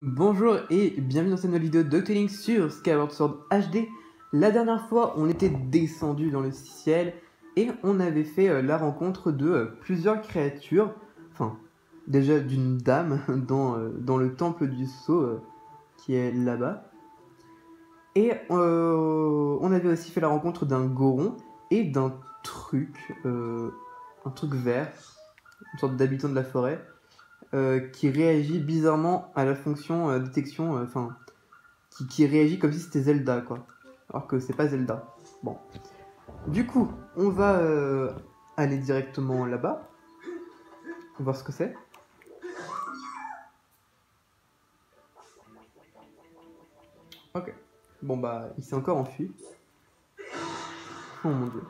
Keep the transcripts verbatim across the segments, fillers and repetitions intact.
Bonjour et bienvenue dans cette nouvelle vidéo de Octoling sur Skyward Sword H D. La dernière fois, on était descendu dans le ciel et on avait fait euh, la rencontre de euh, plusieurs créatures. Enfin, déjà d'une dame dans, euh, dans le temple du sceau euh, qui est là-bas. Et euh, on avait aussi fait la rencontre d'un goron et d'un truc, euh, un truc vert, une sorte d'habitant de la forêt. Euh, qui réagit bizarrement à la fonction euh, détection, enfin, euh, qui, qui réagit comme si c'était Zelda, quoi. Alors que c'est pas Zelda. Bon. Du coup, on va euh, aller directement là-bas. On va voir ce que c'est. Ok. Bon bah, il s'est encore enfui. Oh mon dieu.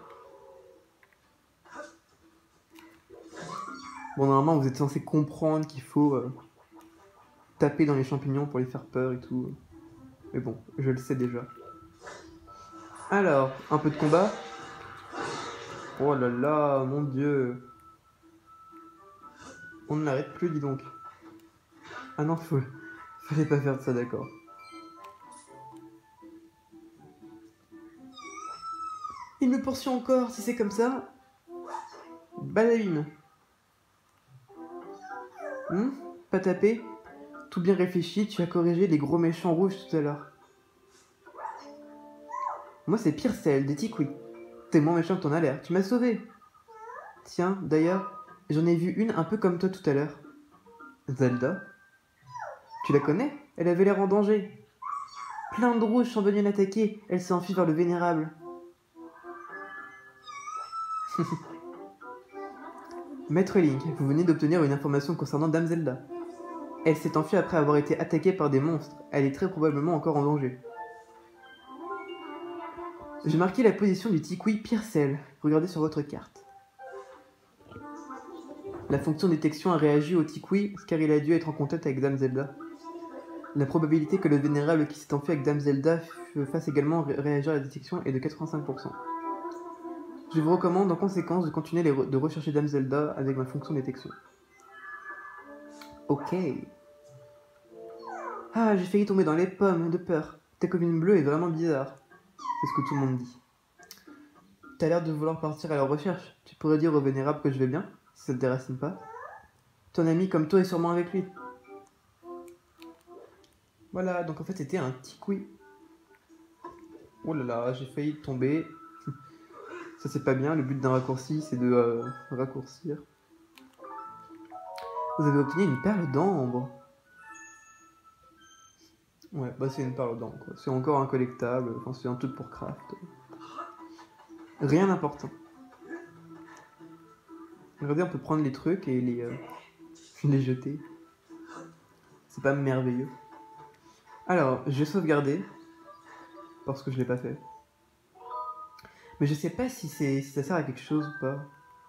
Bon, normalement, vous êtes censé comprendre qu'il faut euh, taper dans les champignons pour les faire peur et tout. Mais bon, je le sais déjà. Alors, un peu de combat. Oh là là, mon dieu. On ne l'arrête plus, dis donc. Ah non, faut... fallait pas faire de ça, d'accord. Il me poursuit encore, si c'est comme ça. Badaline. Hmm, pas tapé. Tout bien réfléchi, tu as corrigé les gros méchants rouges tout à l'heure. Moi c'est pire celle des Tikwi. T'es moins méchant que t'en as l'air, tu m'as sauvé. Tiens, d'ailleurs, j'en ai vu une un peu comme toi tout à l'heure. Zelda? Tu la connais? Elle avait l'air en danger. Plein de rouges sont venus l'attaquer, elle s'est enfuie vers le vénérable. Maître Link, vous venez d'obtenir une information concernant Dame Zelda. Elle s'est enfuie après avoir été attaquée par des monstres. Elle est très probablement encore en danger. J'ai marqué la position du Tikwi Pyrcel. Regardez sur votre carte. La fonction détection a réagi au Tikwi car il a dû être en contact avec Dame Zelda. La probabilité que le vénérable qui s'est enfui avec Dame Zelda fasse également ré réagir à la détection est de quatre-vingt-cinq pour cent. Je vous recommande en conséquence de continuer les re de rechercher Dame Zelda avec ma fonction détection. Ok. Ah, j'ai failli tomber dans les pommes de peur. Ta copine bleue est vraiment bizarre. C'est ce que tout le monde dit. T'as l'air de vouloir partir à la recherche. Tu pourrais dire au vénérable que je vais bien, si ça te déracine pas. Ton ami comme toi est sûrement avec lui. Voilà, donc en fait c'était un Tikwi. Oh là là, j'ai failli tomber. Ça c'est pas bien, le but d'un raccourci c'est de euh, raccourcir. Vous avez obtenu une perle d'ambre. Ouais, bah c'est une perle d'ambre quoi. C'est encore un collectable, enfin c'est un truc pour craft. Rien d'important. Regardez, on peut prendre les trucs et les, euh, les jeter. C'est pas merveilleux. Alors, je vais sauvegarder. Parce que je l'ai pas fait. Mais je sais pas si, si ça sert à quelque chose ou pas.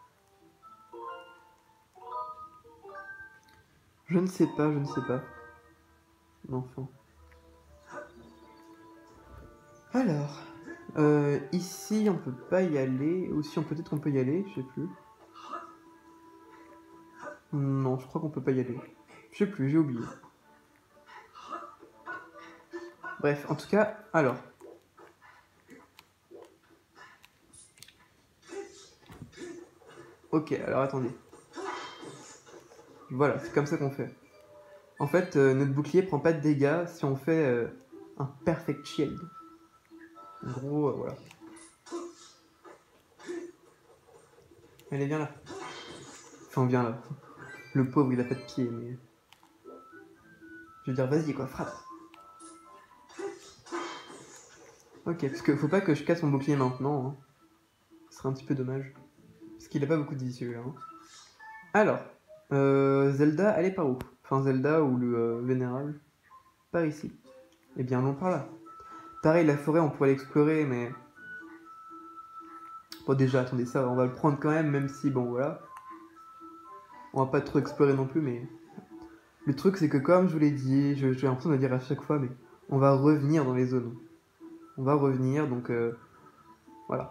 Je ne sais pas, je ne sais pas. L'enfant. Alors, euh, ici on peut pas y aller. Ou si on peut-être qu'on peut y aller, je sais plus. Non, je crois qu'on peut pas y aller. Je sais plus, j'ai oublié. Bref, en tout cas, alors. Ok, alors attendez. Voilà, c'est comme ça qu'on fait. En fait, euh, notre bouclier prend pas de dégâts si on fait euh, un perfect shield. En gros, euh, voilà. Allez, viens là. Enfin, viens là. Le pauvre, il a pas de pied, mais... Je veux dire, vas-y, quoi, frappe. Ok, parce que faut pas que je casse mon bouclier maintenant. Hein. Ce serait un petit peu dommage. Parce qu'il a pas beaucoup de vie, celui-là. Hein. Alors, euh, Zelda, elle est par où? Enfin, Zelda ou le euh, Vénérable. Par ici. Eh bien, non, par là. Pareil, la forêt, on pourrait l'explorer, mais... Bon, déjà, attendez, ça, on va le prendre quand même, même si, bon, voilà. On va pas trop explorer non plus, mais... Le truc, c'est que comme je vous l'ai dit, j'ai l'impression de le dire à chaque fois, mais on va revenir dans les zones. On va revenir, donc... Euh, voilà.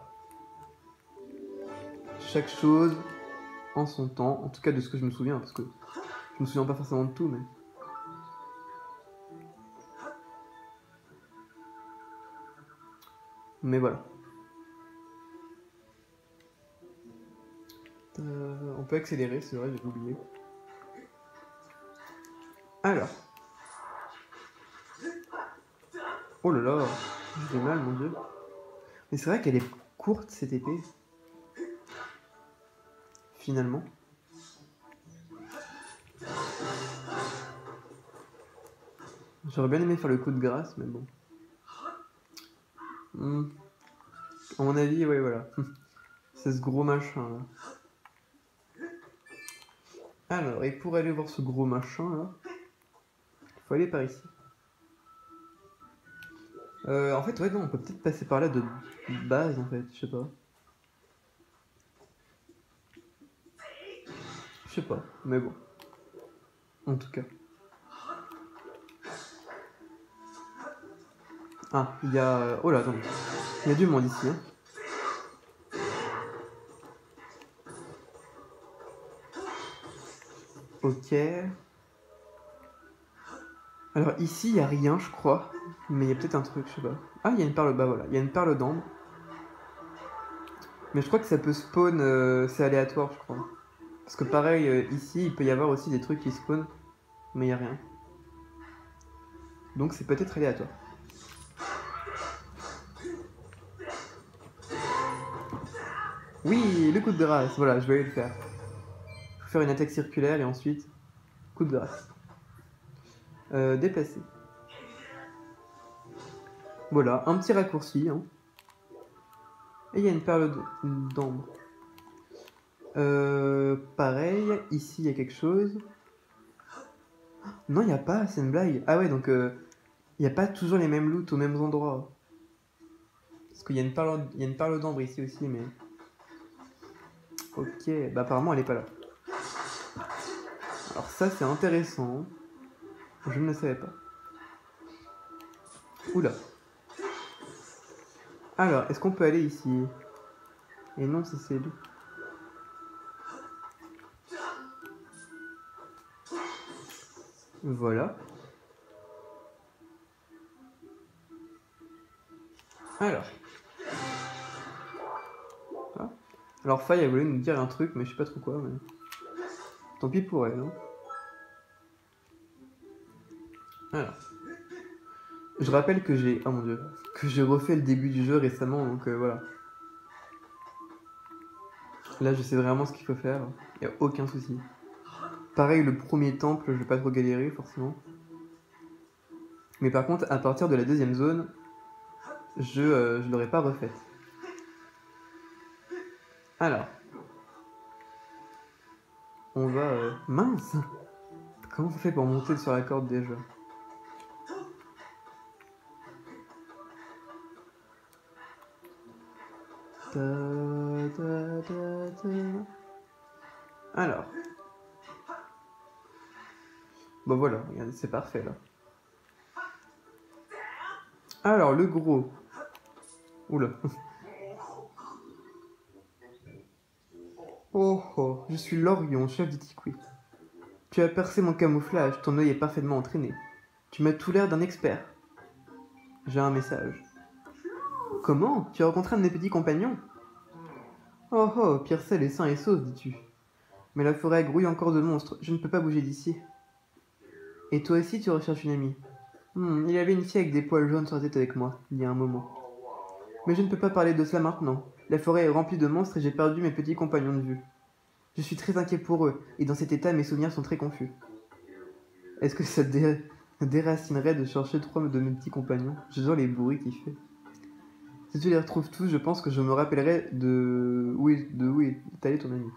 Chaque chose en son temps, en tout cas de ce que je me souviens, parce que je me souviens pas forcément de tout, mais... Mais voilà. Euh, on peut accélérer, c'est vrai, j'ai oublié. Alors. Oh là là, j'ai mal, mon dieu. Mais c'est vrai qu'elle est courte, cette épée. Finalement. J'aurais bien aimé faire le coup de grâce, mais bon. Hmm. À mon avis, ouais, voilà. C'est ce gros machin, là. Alors, et pour aller voir ce gros machin, là, faut aller par ici. Euh, en fait, ouais, non, on peut peut-être passer par là de base, en fait, je sais pas. Je sais pas, mais bon. En tout cas. Ah, il y a... Oh là, attends. Il y a du monde ici, hein. Ok. Alors ici, il n'y a rien, je crois. Mais il y a peut-être un truc, je sais pas. Ah, il y a une perle... Bah voilà, il y a une perle d'ambre. Mais je crois que ça peut spawn... euh, c'est aléatoire, je crois. Parce que pareil, euh, ici, il peut y avoir aussi des trucs qui spawnent. Mais il n'y a rien. Donc c'est peut-être aléatoire. Oui, le coup de grâce. Voilà, je vais aller le faire. Faut faire une attaque circulaire et ensuite... Coup de grâce. Euh, déplacer. Voilà, un petit raccourci. Hein. Et il y a une perle d'ambre. Euh, pareil, ici il y a quelque chose. Non, il n'y a pas, c'est une blague. Ah ouais, donc il euh, n'y a pas toujours les mêmes loots aux mêmes endroits. Parce qu'il y a une perle, il y a une perle d'ambre ici aussi, mais... Ok, bah apparemment elle est pas là. Alors ça c'est intéressant. Je ne le savais pas. Oula. Alors, est-ce qu'on peut aller ici? Et non, c'est c'est lui. Voilà. Alors. Ah. Alors Faye a voulu nous dire un truc, mais je sais pas trop quoi. Mais... Tant pis pour elle. Hein. Alors. Je rappelle que j'ai... Oh mon dieu. Que j'ai refait le début du jeu récemment, donc euh, voilà. Là, je sais vraiment ce qu'il faut faire. Il n'y a aucun souci. Pareil, le premier temple, je vais pas trop galérer, forcément. Mais par contre, à partir de la deuxième zone, je, euh, je l'aurais pas refaite. Alors. On va... Euh... Mince! Comment on fait pour monter sur la corde déjà? Ta, ta, ta, ta. Alors. Bon voilà, regardez, c'est parfait là. Alors, le gros. Oula. Oh oh, je suis Lorion, chef du Tikwi. Tu as percé mon camouflage, ton œil est parfaitement entraîné. Tu m'as tout l'air d'un expert. J'ai un message. Comment? Tu as rencontré un de mes petits compagnons? Oh oh, Piercel est sain et sauf, dis-tu. Mais la forêt grouille encore de monstres, je ne peux pas bouger d'ici. Et toi aussi, tu recherches une amie? Hmm, il y avait une fille avec des poils jaunes sur la tête avec moi, il y a un moment. Mais je ne peux pas parler de cela maintenant. La forêt est remplie de monstres et j'ai perdu mes petits compagnons de vue. Je suis très inquiet pour eux, et dans cet état, mes souvenirs sont très confus. Est-ce que ça te dé déracinerait de chercher trois de mes petits compagnons? J'adore les bruits qu'il fait. Si tu les retrouves tous, je pense que je me rappellerai de où est, de où est allé ton ami.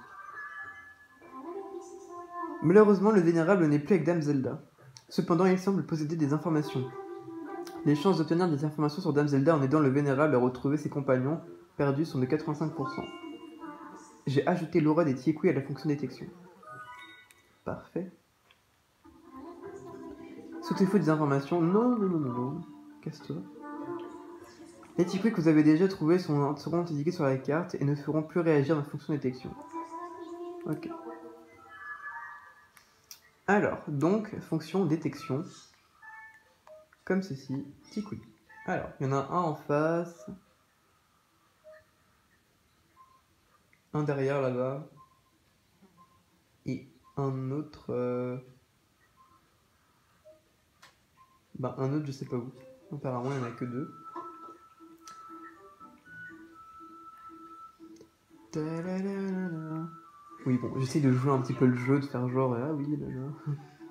Malheureusement, le vénérable n'est plus avec Dame Zelda. Cependant, il semble posséder des informations. Les chances d'obtenir des informations sur Dame Zelda en aidant le vénérable à retrouver ses compagnons perdus sont de quatre-vingt-cinq pour cent. J'ai ajouté l'aura des Tikwi à la fonction détection. Parfait. Sautez-vous des informations. Non, non, non, non, non. Casse-toi. Les Tikwi que vous avez déjà trouvés sont, seront indiqués sur la carte et ne feront plus réagir dans la fonction détection. Ok. Alors, donc, fonction détection. Comme ceci. Tikwi. Alors, il y en a un en face. un derrière là-bas. Et un autre... Euh... Bah un autre je sais pas où. Apparemment il n'y en a que deux. Oui bon, j'essaie de jouer un petit peu le jeu, de faire genre ah oui là là.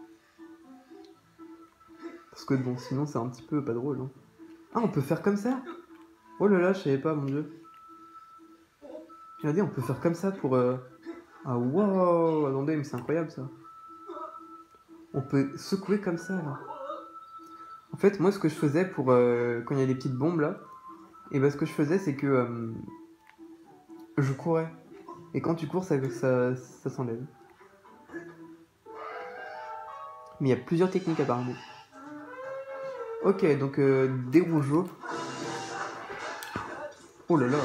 Parce que bon sinon c'est un petit peu pas drôle. Hein. Ah on peut faire comme ça? Oh là là je savais pas mon dieu. Regardez on peut faire comme ça pour... Euh... Ah wow, attendez mais c'est incroyable ça. On peut secouer comme ça là. En fait moi ce que je faisais pour... Euh... Quand il y a des petites bombes là, et bah ce que je faisais c'est que... Euh... Je courais. Et quand tu cours, ça, ça, ça s'enlève. Mais il y a plusieurs techniques apparemment. Ok, donc euh, des rougeaux. Oh là là.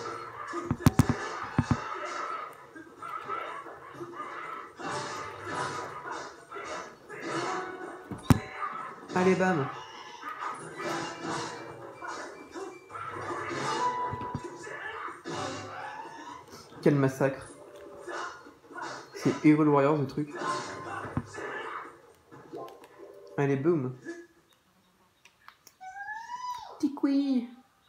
Allez, bam. Quel massacre. C'est Hero Warriors ce truc. Allez, boum. Tikwi.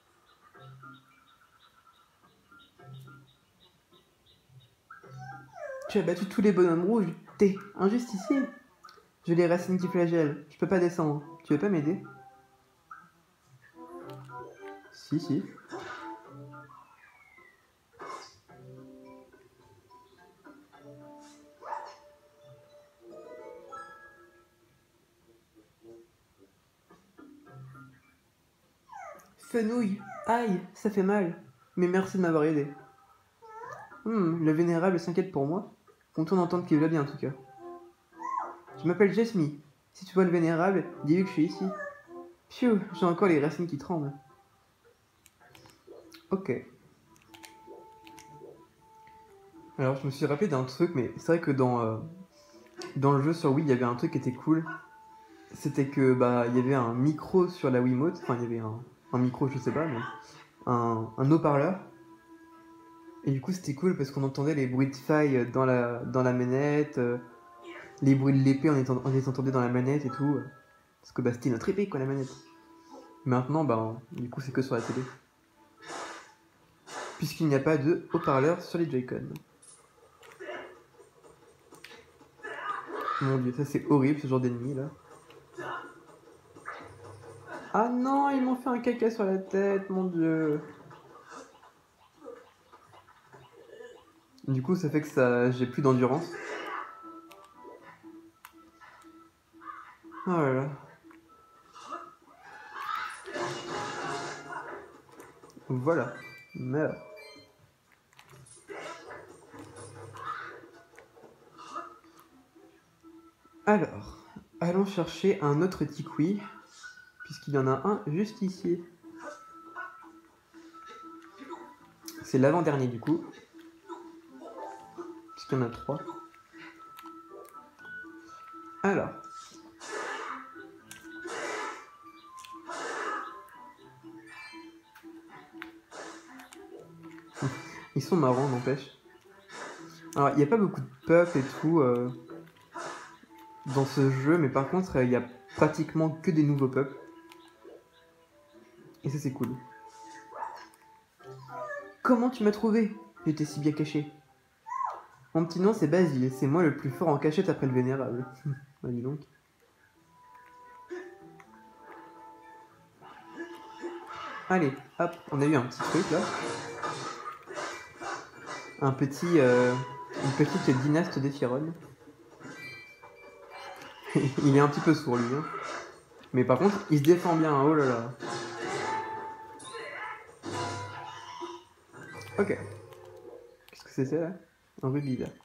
Tu as battu tous les bonhommes rouges. T'es un justicier. J'ai les racines qui flagellent. Je peux pas descendre. Tu veux pas m'aider? Si, si. Fenouil. Aïe, ça fait mal. Mais merci de m'avoir aidé. Hmm, le vénérable s'inquiète pour moi. Content d'entendre qu'il va bien en tout cas. Je m'appelle Jasmine. Si tu vois le vénérable, dis-lui que je suis ici. Pfiou, j'ai encore les racines qui tremblent. Ok. Alors je me suis rappelé d'un truc, mais c'est vrai que dans, euh, dans le jeu sur Wii, il y avait un truc qui était cool. C'était que bah il y avait un micro sur la Wiimote, enfin il y avait un, un micro, je sais pas, mais un, un haut-parleur. Et du coup c'était cool parce qu'on entendait les bruits de faille dans la, dans la manette, euh, les bruits de l'épée on, les- on les entendait dans la manette et tout. Parce que bah c'était notre épée quoi la manette. Maintenant bah du coup c'est que sur la télé. Puisqu'il n'y a pas de haut-parleur sur les Joy-Con. Mon dieu, ça c'est horrible ce genre d'ennemi là. Ah non, ils m'ont fait un caca sur la tête, mon dieu. Du coup, ça fait que ça, j'ai plus d'endurance. Oh là là. Voilà. Meurs. Alors, allons chercher un autre Tikwi, puisqu'il y en a un juste ici. C'est l'avant-dernier du coup, puisqu'il y en a trois. Alors. Ils sont marrants, n'empêche. Alors, il n'y a pas beaucoup de pups et tout euh, dans ce jeu, mais par contre, il n'y a pratiquement que des nouveaux pups. Et ça, c'est cool. Comment tu m'as trouvé? J'étais si bien caché. Mon petit nom, c'est Basile. C'est moi le plus fort en cachette après le vénérable. Bah, dis donc. Allez, hop, on a eu un petit truc là. Un petit, euh, une petite dynaste d'Ephiron. Il est un petit peu sourd lui. Hein. Mais par contre, il se défend bien. Oh là là. Ok. Qu'est-ce que c'était là? Un rubis là.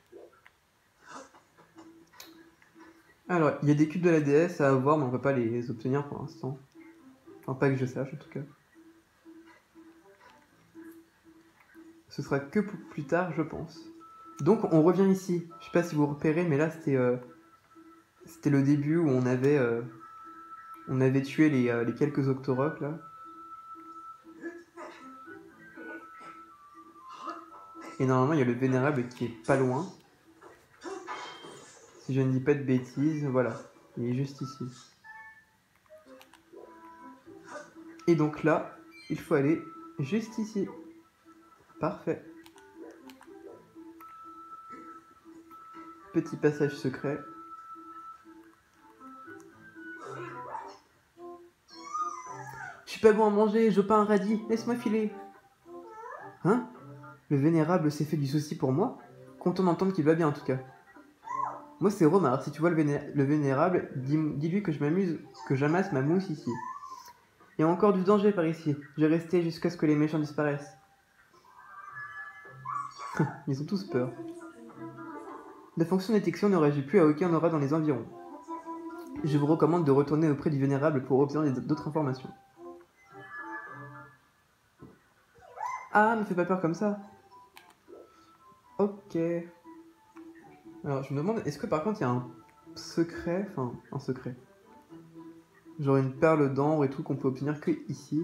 Alors, il y a des cubes de la déesse à avoir, mais on peut pas les obtenir pour l'instant. Enfin, pas que je sache en tout cas. Ce sera que pour plus tard, je pense. Donc, on revient ici. Je sais pas si vous repérez, mais là, c'était euh, c'était le début où on avait, euh, on avait tué les, euh, les quelques Octoroks, là. Et normalement, il y a le vénérable qui est pas loin. Si je ne dis pas de bêtises, voilà. Il est juste ici. Et donc là, il faut aller juste ici. Parfait. Petit passage secret. Je suis pas bon à manger, je veux pas un radis, laisse-moi filer. Hein? Le vénérable s'est fait du souci pour moi? Content d'entendre qu'il va bien en tout cas. Moi c'est Romar, si tu vois le, véné le vénérable, dis-lui que je m'amuse, que j'amasse ma mousse ici. Il y a encore du danger par ici, je vais rester jusqu'à ce que les méchants disparaissent. Ils ont tous peur. La fonction détection ne réagit plus à aucun aura dans les environs. Je vous recommande de retourner auprès du vénérable pour obtenir d'autres informations. Ah, ne fais pas peur comme ça. Ok. Alors, je me demande, est-ce que par contre, il y a un secret, enfin, un secret. Genre une perle d'ambre et tout qu'on peut obtenir que ici.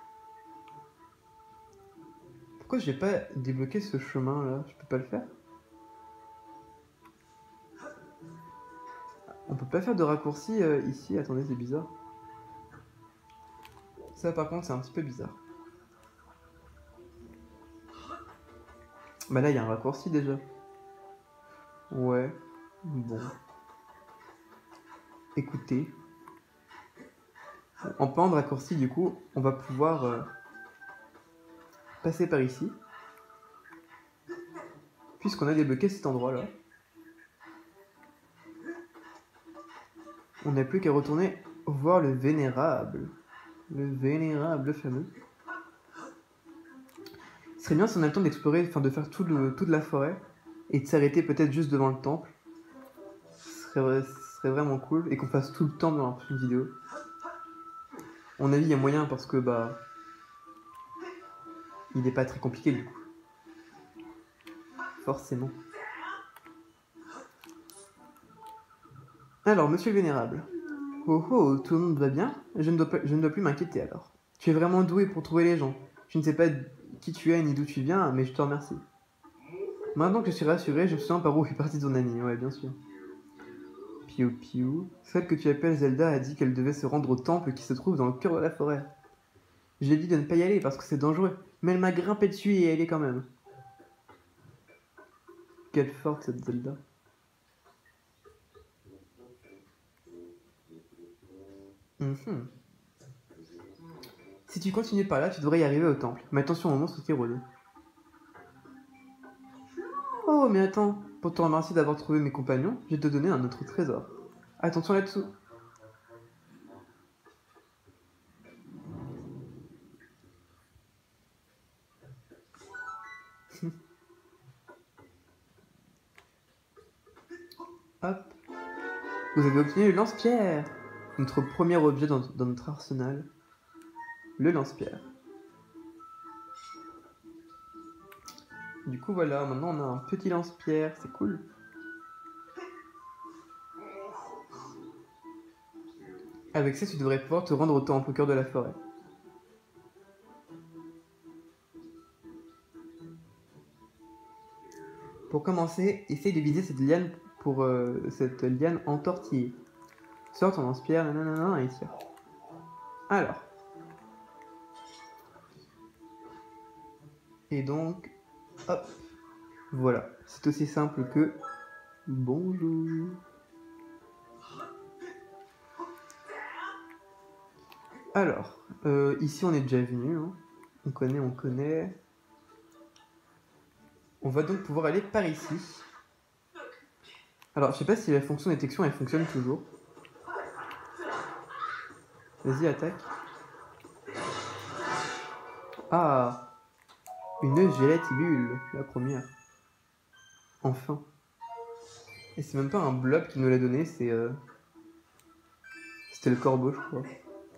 Pourquoi j'ai pas débloqué ce chemin là? Je peux pas le faire? On peut pas faire de raccourci euh, ici? Attendez, c'est bizarre. Ça par contre, c'est un petit peu bizarre. Bah là, il y a un raccourci déjà. Ouais. Bon. Écoutez. En parlant de raccourci, du coup, on va pouvoir euh, passer par ici. Puisqu'on a débloqué cet endroit-là. On n'a plus qu'à retourner voir le vénérable. Le vénérable fameux. Ce serait bien si on a le temps d'explorer, enfin de faire tout le, toute la forêt. Et de s'arrêter peut-être juste devant le temple. Ce serait, ce serait vraiment cool. Et qu'on fasse tout le temple dans la prochaine vidéo. À mon avis, il y a moyen parce que bah... il n'est pas très compliqué du coup. Forcément. Alors, monsieur le vénérable. Oh oh, tout le monde va bien? Je ne dois, pas, je ne dois plus m'inquiéter alors. Tu es vraiment doué pour trouver les gens. Je ne sais pas qui tu es ni d'où tu viens, mais je te remercie. Maintenant que je suis rassuré, je me souviens par où est partie ton amie, ouais, bien sûr. Piou Piou, celle que tu appelles Zelda a dit qu'elle devait se rendre au temple qui se trouve dans le cœur de la forêt. Je lui ai dit de ne pas y aller parce que c'est dangereux, mais elle m'a grimpé dessus et elle est quand même. Quelle forte cette Zelda. Mm-hmm. Si tu continues par là, tu devrais y arriver au temple. Mais attention au monstre qui rôde. Oh, mais attends, pour te remercier d'avoir trouvé mes compagnons, je vais te donner un autre trésor. Attention là-dessous. Hop. Vous avez obtenu le lance-pierre. Notre premier objet dans, dans notre arsenal. Le lance-pierre. Du coup, voilà, maintenant on a un petit lance-pierre, c'est cool. Avec ça, tu devrais pouvoir te rendre au temple au cœur de la forêt. Pour commencer, essaye de viser cette liane pour euh, cette liane entortillée. Sors ton lance-pierre, nanana, et tire. Alors. Et donc, hop. Voilà, c'est aussi simple que bonjour. Alors, euh, ici on est déjà venu, hein. On connaît, on connaît. On va donc pouvoir aller par ici. Alors, je sais pas si la fonction détection elle fonctionne toujours. Vas-y, attaque. Ah, une gélatibule, la première. Enfin. Et c'est même pas un blob qui nous l'a donné, c'est... Euh... C'était le corbeau, je crois.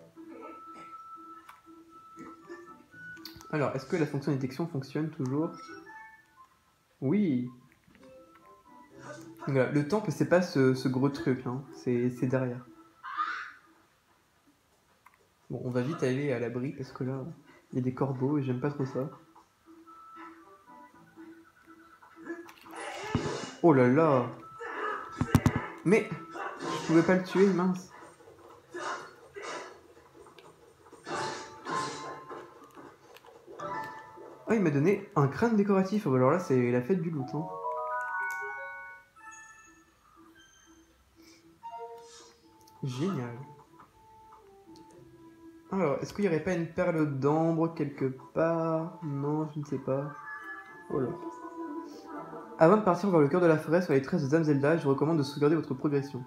Alors, est-ce que la fonction détection fonctionne toujours? Oui. Donc voilà, le temple, c'est pas ce, ce gros truc, hein. C'est derrière. Bon, on va vite aller à l'abri, parce que là, il y a des corbeaux, et j'aime pas trop ça. Oh là là. Mais je pouvais pas le tuer, mince. Ah, il m'a donné un crâne décoratif. Oh, alors là, c'est la fête du loot. Hein. Génial. Alors, est-ce qu'il n'y aurait pas une perle d'ambre quelque part? Non, je ne sais pas. Oh là. Avant de partir vers le cœur de la forêt sur les traces de Dame Zelda, je vous recommande de sauvegarder votre progression.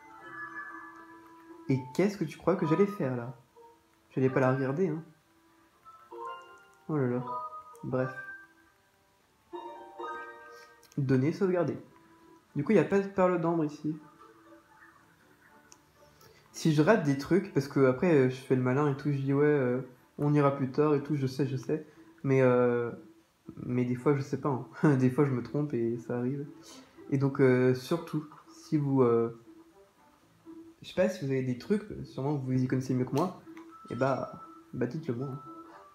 Et qu'est-ce que tu crois que j'allais faire là? J'allais pas la regarder, hein. Oh là là. Bref. Donner, sauvegarder. Du coup, il n'y a pas de perle d'ambre ici. Si je rate des trucs, parce que après je fais le malin et tout, je dis ouais, euh, on ira plus tard et tout, je sais, je sais. Mais, euh, mais des fois, je sais pas. Hein. Des fois, je me trompe et ça arrive. Et donc, euh, surtout, si vous. Euh, je sais pas si vous avez des trucs, sûrement que vous y connaissez mieux que moi, et bah, bah dites-le moi. Hein.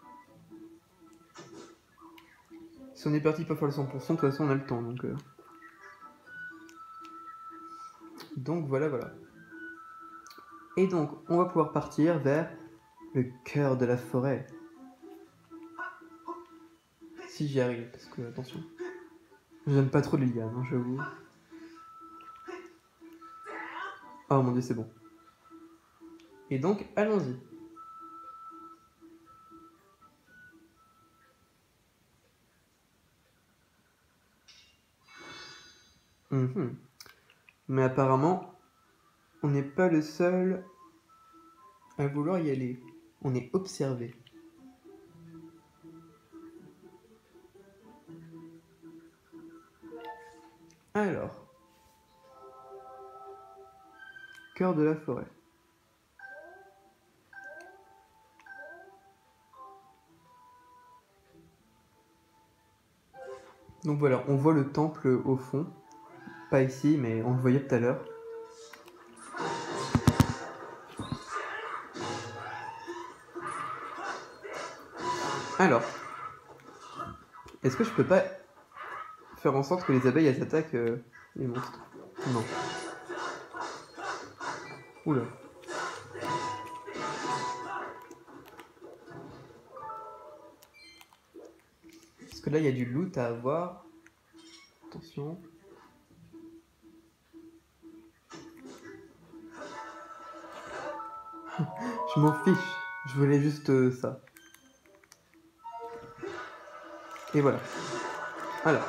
Si on est parti pas faire le cent pour cent, de toute façon, on a le temps. Donc, euh... donc voilà, voilà. Et donc, on va pouvoir partir vers le cœur de la forêt. Si j'y arrive, parce que, attention, j'aime pas trop les lianes, hein, j'avoue. Oh mon dieu, c'est bon. Et donc, allons-y. Mmh. Mais apparemment, on n'est pas le seul à vouloir y aller. On est observé. Alors, cœur de la forêt. Donc voilà, on voit le temple au fond. Pas ici, mais on le voyait tout à l'heure. Alors, est-ce que je peux pas faire en sorte que les abeilles elles attaquent euh, les monstres? Non. Oula. Parce que là, il y a du loot à avoir. Attention. Je m'en fiche. Je voulais juste euh, ça. Et voilà. Alors.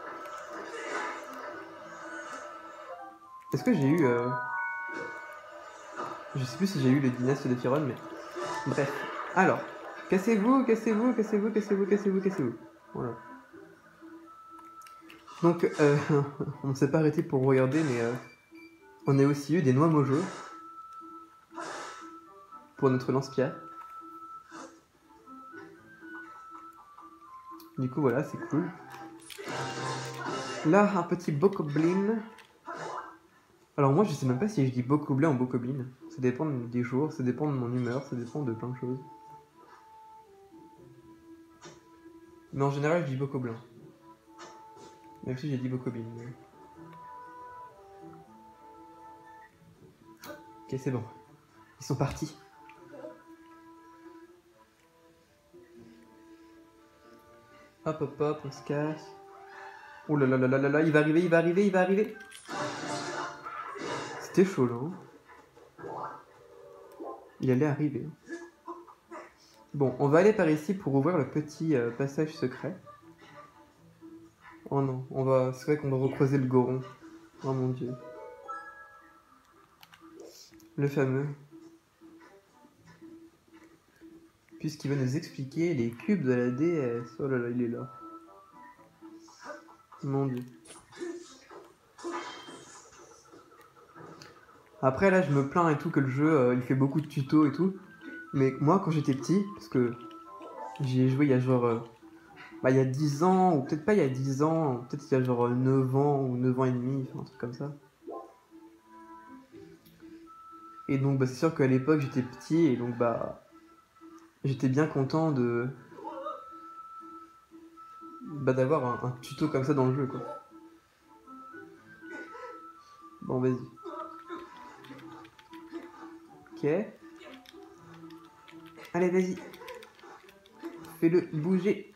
Est-ce que j'ai eu... Euh... Je sais plus si j'ai eu le dynastie de Firon, mais... Bref. Alors. Cassez-vous, cassez-vous, cassez-vous, cassez-vous, cassez-vous, cassez-vous. Voilà. Donc, euh, on ne s'est pas arrêté pour regarder, mais... Euh, on a aussi eu des noix mojo. Pour notre lance-pierre. Du coup, voilà, c'est cool. Là, un petit bokoblin. Alors moi, je sais même pas si je dis bokoblin ou bokoblin. Ça dépend des jours, ça dépend de mon humeur, ça dépend de plein de choses. Mais en général, je dis bokoblin. Même si j'ai dit bokoblin. Mais... Ok, c'est bon. Ils sont partis. Hop, hop, hop, on se casse. Oh là là là là là là, il va arriver, il va arriver, il va arriver. C'était chaud là. Hein. Il allait arriver. Bon, on va aller par ici pour ouvrir le petit euh, passage secret. Oh non, on va, c'est vrai qu'on va recroiser le Goron. Oh mon dieu. Le fameux. Puisqu'il va nous expliquer les cubes de la déesse. Oh là là, il est là. Mon dieu. Après là, je me plains et tout que le jeu, euh, il fait beaucoup de tutos et tout. Mais moi, quand j'étais petit, parce que j'y ai joué il y a genre... Euh, bah il y a dix ans, ou peut-être pas il y a dix ans, peut-être il y a genre neuf ans ou neuf ans et demi, enfin un truc comme ça. Et donc bah c'est sûr qu'à l'époque j'étais petit et donc bah... J'étais bien content de... Bah d'avoir un, un tuto comme ça dans le jeu quoi. Bon, vas-y. Ok. Allez, vas-y. Fais-le bouger.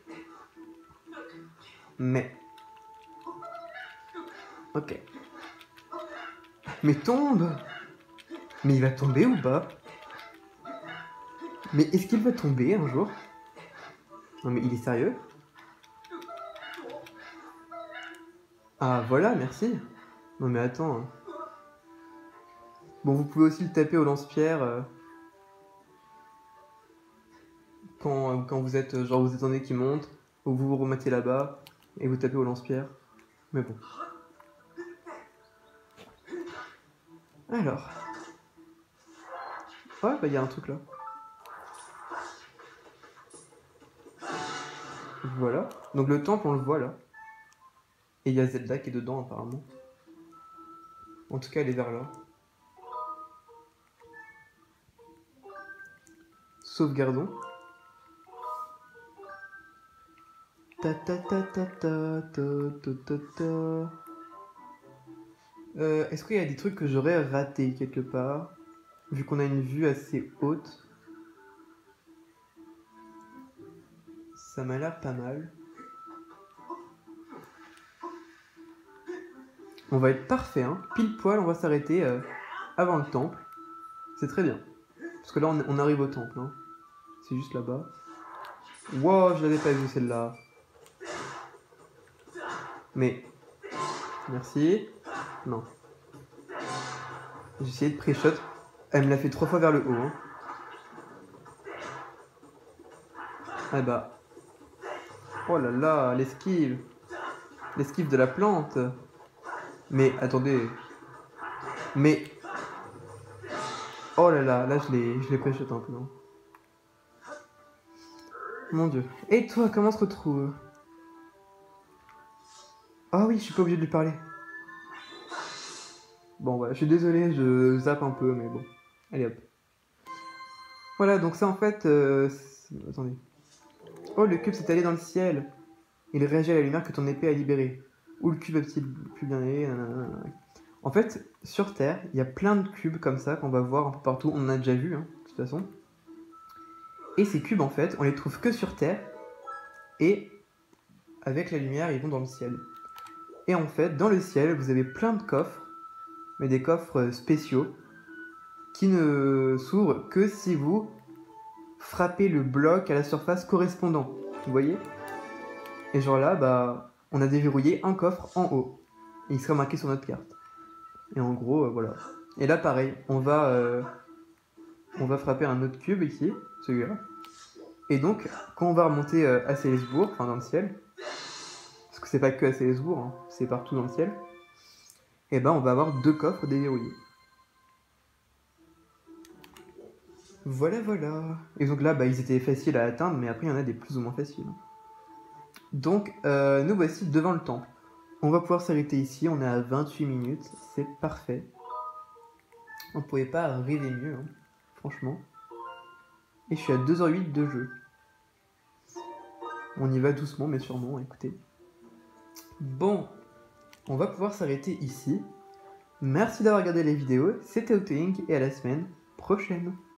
Mais. Ok. Mais tombe. Mais il va tomber ou pas? Mais est-ce qu'il va tomber un jour? Non mais il est sérieux? Ah voilà, merci. Non mais attends. Bon, vous pouvez aussi le taper au lance-pierre euh, quand, quand vous êtes, genre vous attendez qu'il monte, ou vous vous remettez là-bas et vous tapez au lance-pierre. Mais bon. Alors. Ouais, bah il y a un truc là. Voilà. Donc le temple, on le voit là. Et il y a Zelda qui est dedans apparemment. En tout cas, elle est vers là. Sauvegardons. Ta ta ta ta ta ta ta ta ta. Euh, Est-ce qu'il y a des trucs que j'aurais raté quelque part? Vu qu'on a une vue assez haute. Ça m'a l'air pas mal. On va être parfait, hein. Pile poil, on va s'arrêter euh, avant le temple. C'est très bien. Parce que là, on, on arrive au temple. Hein. C'est juste là-bas. Wow, je l'avais pas vu celle-là. Mais... Merci. Non. J'ai essayé de pré-shot. Elle me l'a fait trois fois vers le haut. Hein. Ah bah. Oh là là, l'esquive. L'esquive de la plante. Mais, attendez. Mais... Oh là là, là je l'ai je l'ai pré-shot un peu. Hein. Mon dieu. Et toi, comment on se retrouve? Ah oui, je suis pas obligé de lui parler. Bon, voilà, je suis désolé, je zappe un peu, mais bon. Allez hop. Voilà, donc ça en fait... Euh, attendez. Oh, le cube s'est allé dans le ciel. Il réagit à la lumière que ton épée a libérée. Où le cube a-t-il pu bien aller? En fait, sur Terre, il y a plein de cubes comme ça qu'on va voir un peu partout. On en a déjà vu, hein, de toute façon. Et ces cubes, en fait, on les trouve que sur Terre. Et avec la lumière, ils vont dans le ciel. Et en fait, dans le ciel, vous avez plein de coffres. Mais des coffres spéciaux. Qui ne s'ouvrent que si vous frappez le bloc à la surface correspondant. Vous voyez? Et genre là, bah, on a déverrouillé un coffre en haut. Et il sera marqué sur notre carte. Et en gros, euh, voilà. Et là, pareil, on va, euh, on va frapper un autre cube ici, celui-là. Et donc, quand on va remonter euh, à Célesbourg, enfin dans le ciel, parce que c'est pas que à Célesbourg, hein, c'est partout dans le ciel, et ben on va avoir deux coffres déverrouillés. Voilà, voilà. Et donc là, bah, ils étaient faciles à atteindre, mais après, il y en a des plus ou moins faciles. Donc, euh, nous voici devant le temple. On va pouvoir s'arrêter ici, on est à vingt-huit minutes, c'est parfait. On pouvait pas arriver mieux, hein, franchement. Et je suis à deux heures huit de jeu. On y va doucement, mais sûrement, écoutez. Bon, on va pouvoir s'arrêter ici. Merci d'avoir regardé les vidéos, c'était Autolink et à la semaine prochaine.